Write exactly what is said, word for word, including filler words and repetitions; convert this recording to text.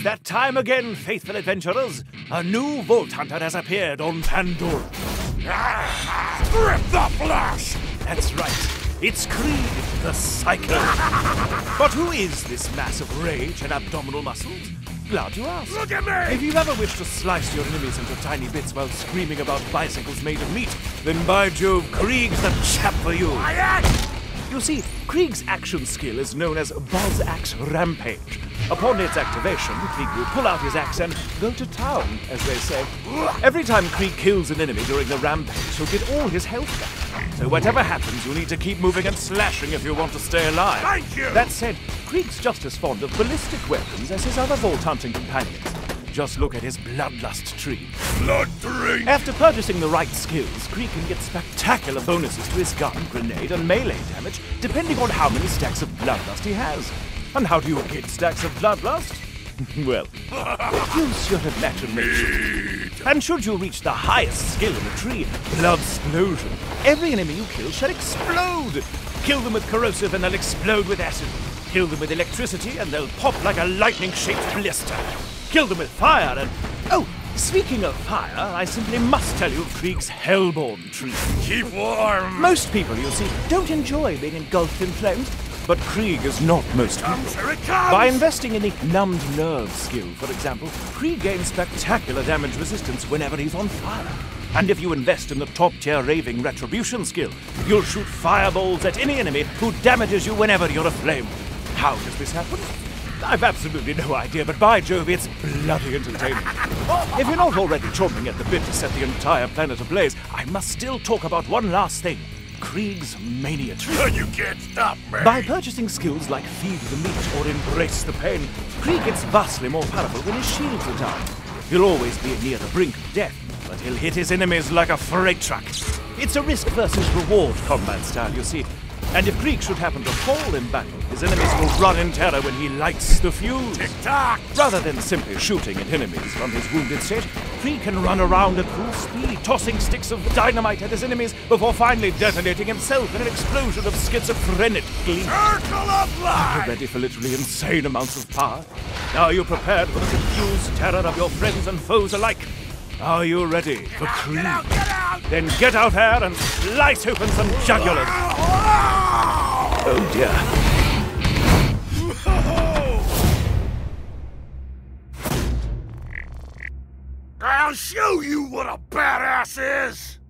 that time again, faithful adventurers. A new Vault Hunter has appeared on Pandora. Strip the flesh! That's right. It's Krieg, the Psycho. But who is this mass of rage and abdominal muscles? Glad you asked. Look at me! If you ever wish to slice your enemies into tiny bits while screaming about bicycles made of meat, then by Jove, Krieg's the chap for you. Quiet! You see, Krieg's action skill is known as Buzz Axe Rampage. Upon its activation, Krieg will pull out his axe and go to town, as they say. Every time Krieg kills an enemy during the rampage, he'll get all his health back. So whatever happens, you'll need to keep moving and slashing if you want to stay alive. Thank you! That said, Krieg's just as fond of ballistic weapons as his other vault hunting companions. Just look at his Bloodlust tree. Blood tree! After purchasing the right skills, Krieg can get spectacular bonuses to his gun, grenade, and melee damage, depending on how many stacks of Bloodlust he has. And how do you get stacks of Bloodlust? Well, use your imagination. And should you reach the highest skill in the tree, Bloodsplosion, every enemy you kill shall explode. Kill them with corrosive and they'll explode with acid. Kill them with electricity and they'll pop like a lightning-shaped blister. Kill them with fire and... Oh, speaking of fire, I simply must tell you of Krieg's Hellborn tree. Keep warm! Most people, you see, don't enjoy being engulfed in flames, but Krieg is not most people. Here it comes! By investing in the Numbed Nerve skill, for example, Krieg gains spectacular damage resistance whenever he's on fire. And if you invest in the top-tier Raving Retribution skill, you'll shoot fireballs at any enemy who damages you whenever you're aflame. How does this happen? I've absolutely no idea, but by Jove, it's bloody entertaining. If you're not already chomping at the bit to set the entire planet ablaze, I must still talk about one last thing. Krieg's Mania tree. You can't stop me! By purchasing skills like Feed the Meat or Embrace the Pain, Krieg gets vastly more powerful when his shields are down. He'll always be near the brink of death, but he'll hit his enemies like a freight truck. It's a risk versus reward combat style, you see. And if Krieg should happen to fall in battle, his enemies will run in terror when he lights the fuse. Tick-tock! Rather than simply shooting at enemies from his wounded state, Krieg can run around at full speed, tossing sticks of dynamite at his enemies before finally detonating himself in an explosion of schizophrenic glee. Circle of You're life! ready for literally insane amounts of power? Are you prepared for the confused terror of your friends and foes alike? Are you ready for Krieg? Get out! Get out! Then get out there and slice open some jugulars. Oh dear. I'll show you what a badass is!